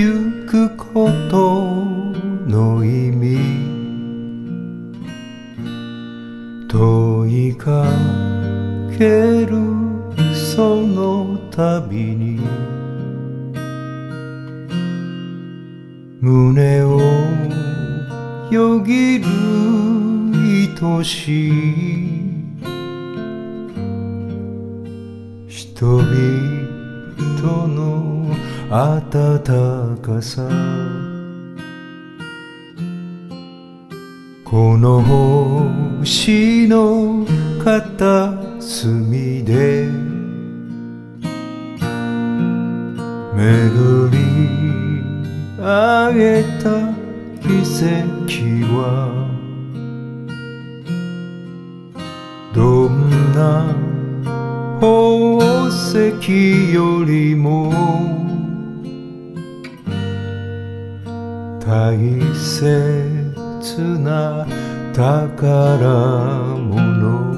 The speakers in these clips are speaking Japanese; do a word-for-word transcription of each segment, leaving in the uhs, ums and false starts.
ゆくことの意味問いかけるその度に胸をよぎる愛しい人々の温かさこの星の片隅で巡り会えた奇跡はどんな宝石よりも大切な宝物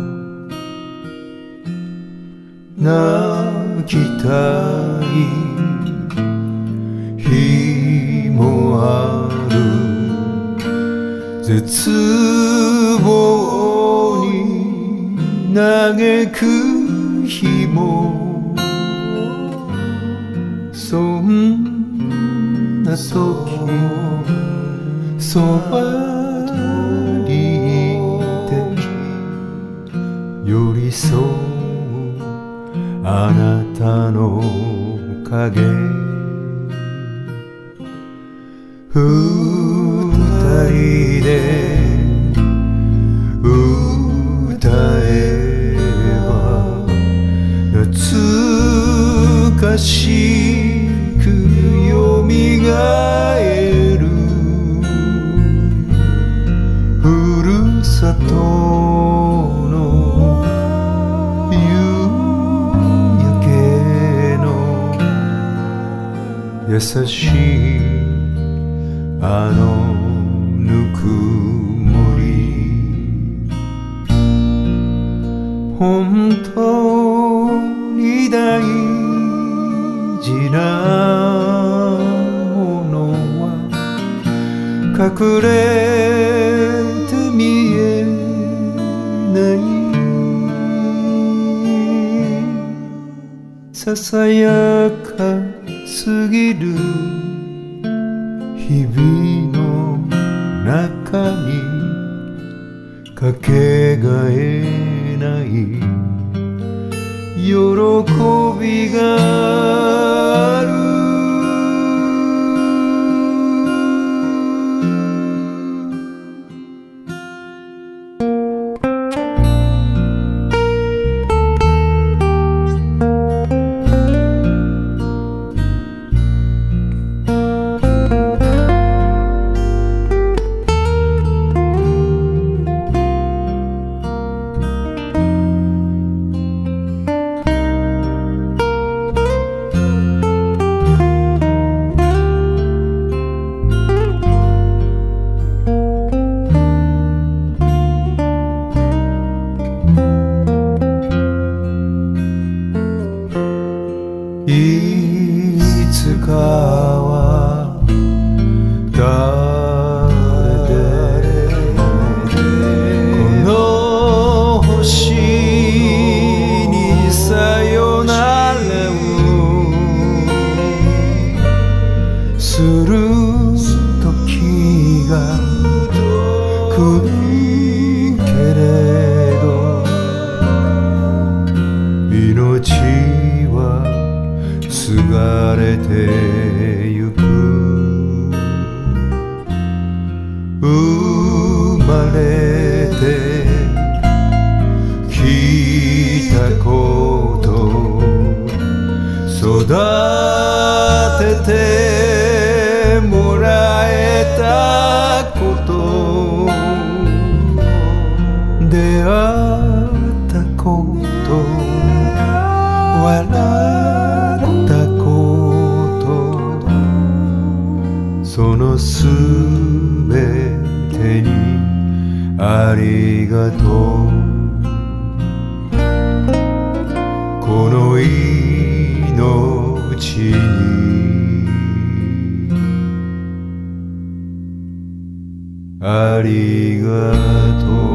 泣きたい日もある絶望に嘆く日もそんな時そばにいて寄り添うあなたの影二人で歌えば懐かしくよみがえるふるさとの夕焼けの優しいあのぬくもり本当に大事なものは隠れて見えないささやかすぎる日々の中にかけがえない喜びがあるいつかは誰でこの星にさよならをする時が来るけれど命はすがれてゆく生まれてきたこと育ててもらえたこと出会ったこと笑ったことそのすべてにありがとうこの命にありがとう